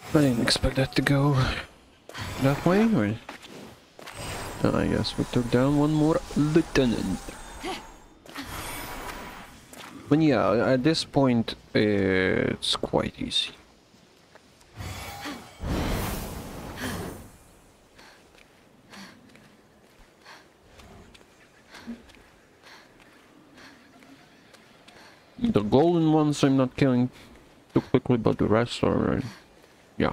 I didn't expect that to go that way, or... I guess we took down one more lieutenant. But yeah, at this point, it's quite easy. The golden ones I'm not killing too quickly, but the rest are... yeah.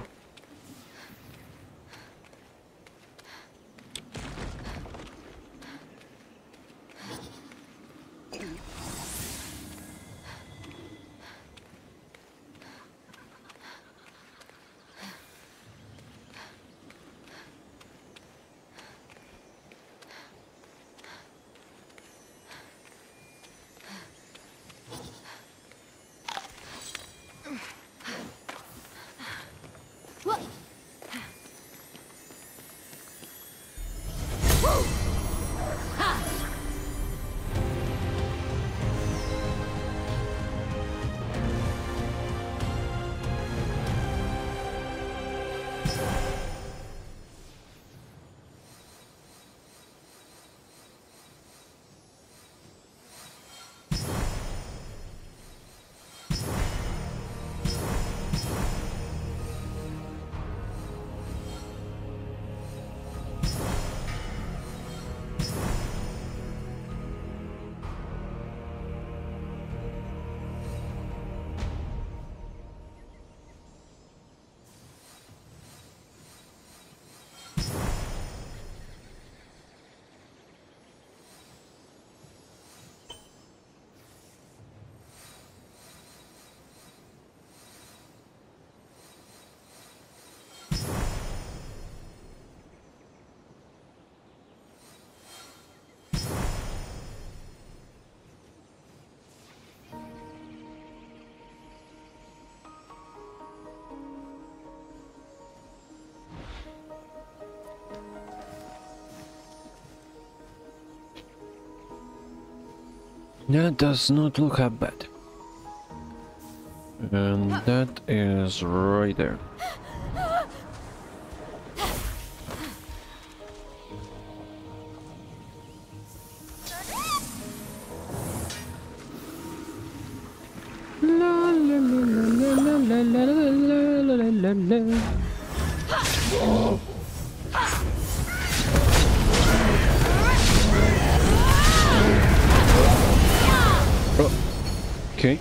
That does not look half bad. And that is right there. La la la la la la la la la la la. Oh, okay.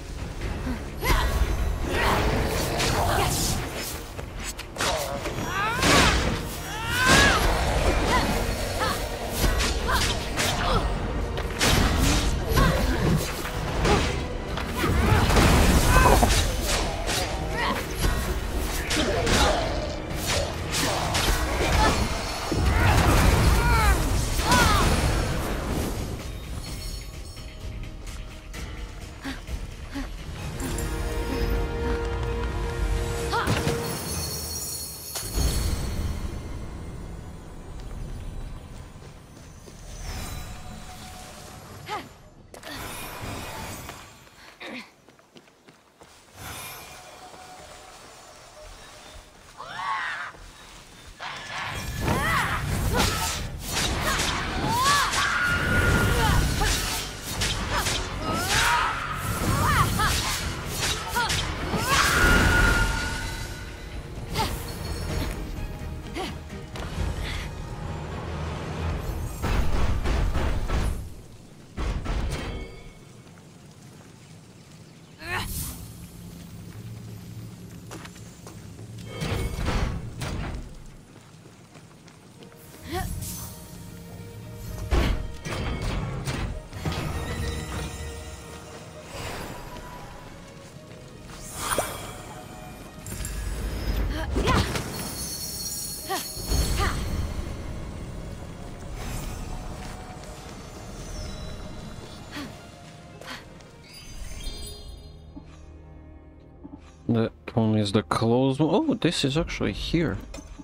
That one is the closed one. Oh, this is actually here.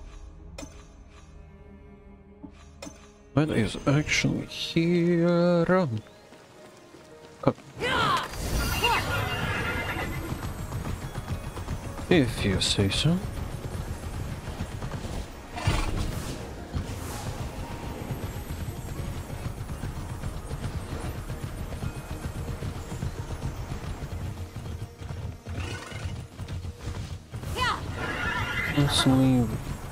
That is actually here. If you say so. Let's leave.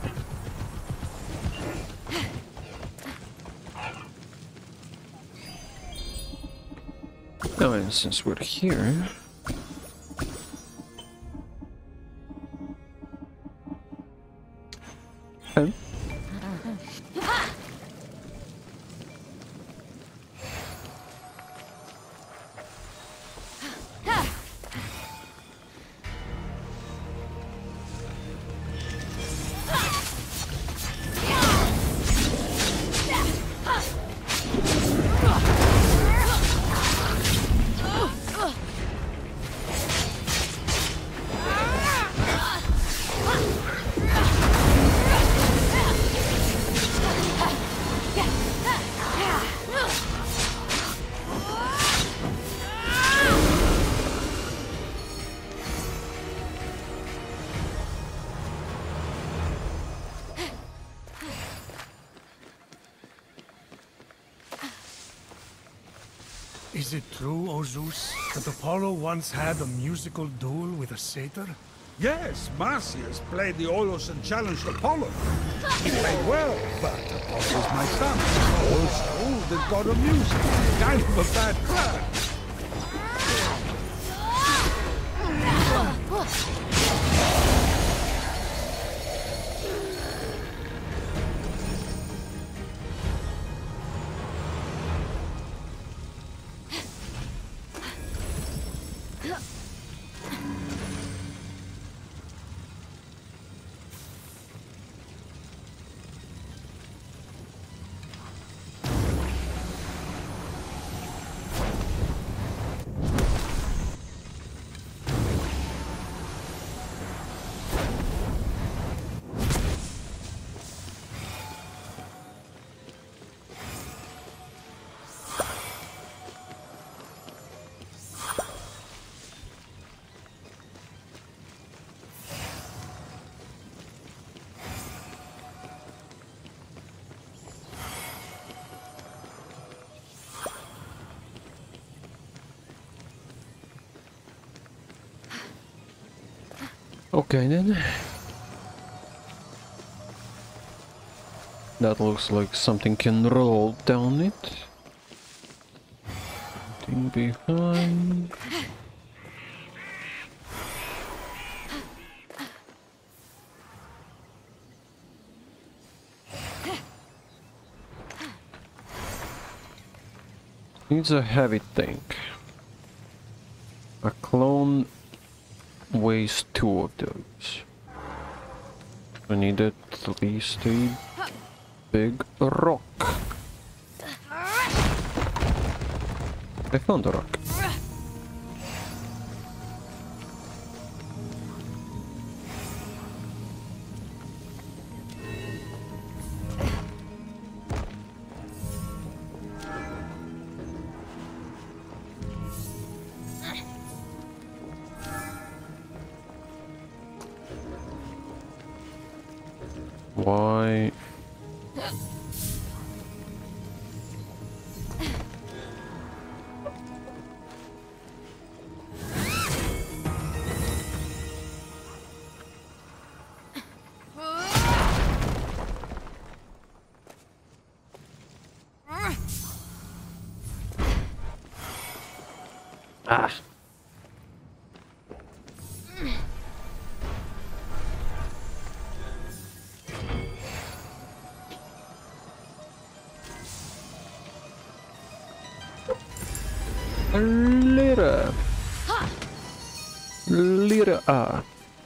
Oh, and since we're here... Okay. Is it true, O Zeus, that Apollo once had a musical duel with a satyr? Yes, Marsyas played the Olos and challenged Apollo. He played well, but Apollo was my son. Old school, the god of music. Kind of a bad crowd. Okay then. That looks like something can roll down it. Something behind. Needs a heavy tank. A clone weighs 2 of those. I need at least a big rock. I found a rock. Why? Ah. Lira. Lira.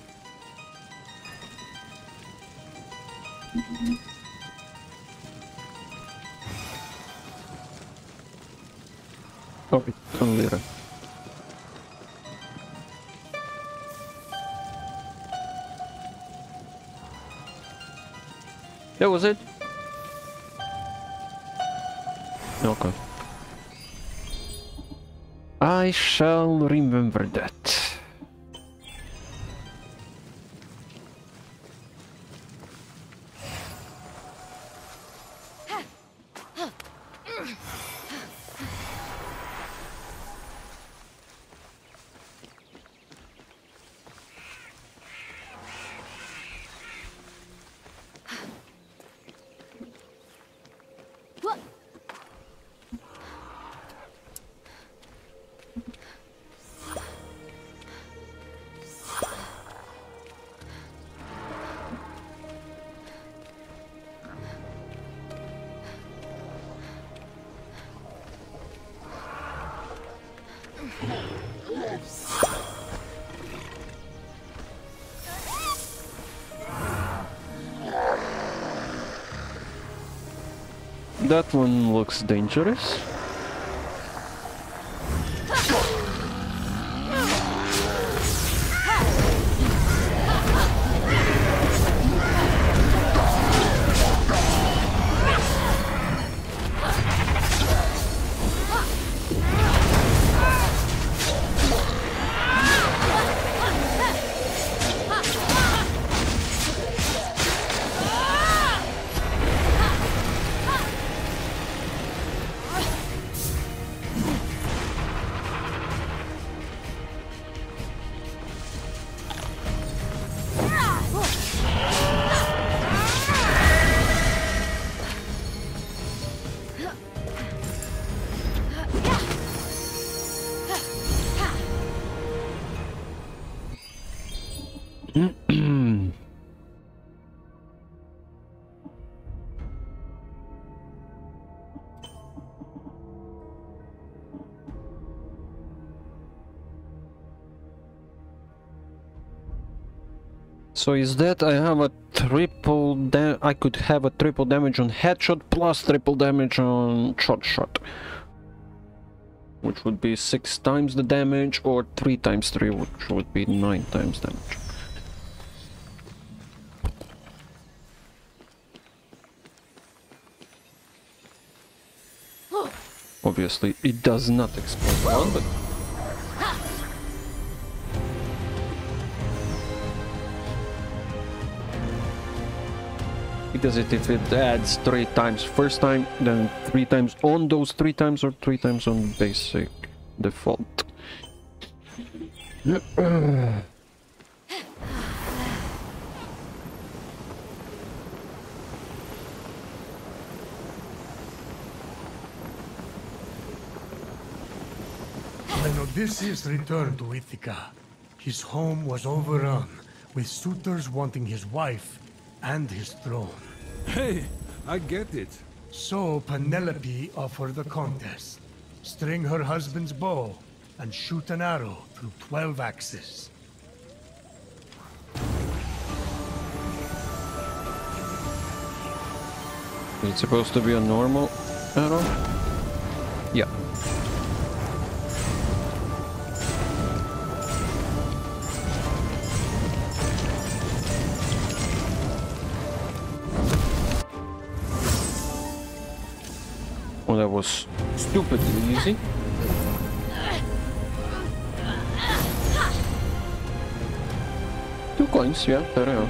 Oh, it's on Lira. That was it? Okay. I shall remember that. That one looks dangerous. So is that I have a I could have a triple damage on headshot plus triple damage on shot. Which would be 6 times the damage, or 3 times 3, which would be 9 times damage. Obviously, it does not explode one, but... Because if it adds 3 times first time, then 3 times on those 3 times, or 3 times on basic default. When Odysseus returned to Ithaca, his home was overrun with suitors wanting his wife and his throne. Hey, I get it. So Penelope offered the contest. String her husband's bow and shoot an arrow through 12 axes. Is it supposed to be a normal arrow? Yeah. Well, that was stupidly easy. Two coins, yeah, there you go.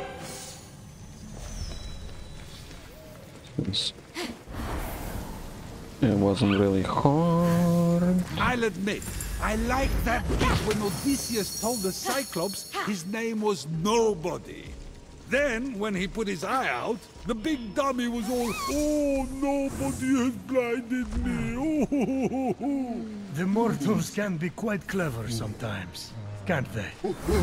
It wasn't really hard. I'll admit, I liked that bit when Odysseus told the Cyclops his name was Nobody. Then, when he put his eye out, the big dummy was all, "Oh, nobody has blinded me, oh." The mortals can be quite clever sometimes, can't they?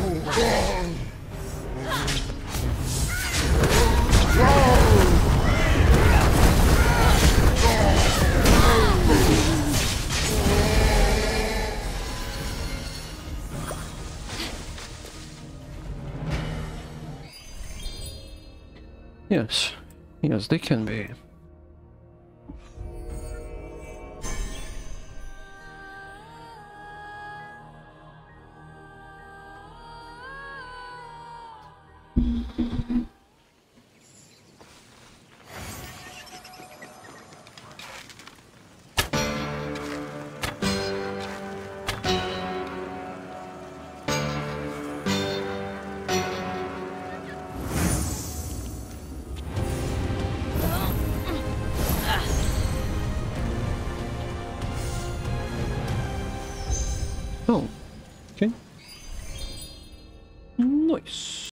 Yes. Yes, they can be. Oh, okay. Nice.